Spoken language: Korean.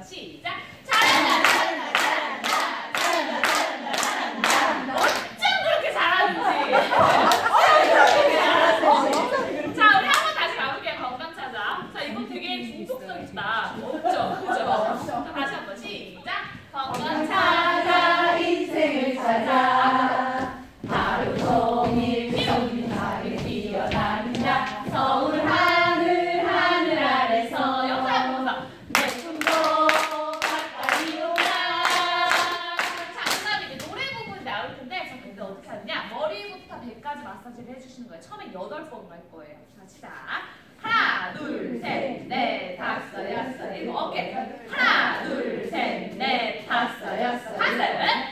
시작. 잘한다, 잘한다, 잘한다, 잘한다, 잘한다, 잘한다. 어쩜 그렇게 잘하는지. 자, 우리 한번 다시 가볼게요. 건강 찾아. 자, 이거 되게 중독성 있다. 없죠? 그죠? 자, 다시 한번 시작. 건강 찾아, 인생을 찾아. 하루 종일 나를 뛰어다닌다. 서울 하늘 아래서 영상 내 꿈도 가까이 오라. 자, 그다음에 이제 노래 부분이 나올 텐데, 자, 근데 어떻게 하느냐? 머리부터 배까지 마사지를 해주시는 거예요. 처음에 8번으로 할 거예요. 자, 시작. 하나, 둘, 셋, 넷, 다섯, 여섯, 일곱. 어깨. 하나, 둘, 셋, 넷, 다섯, 여섯, 한숨.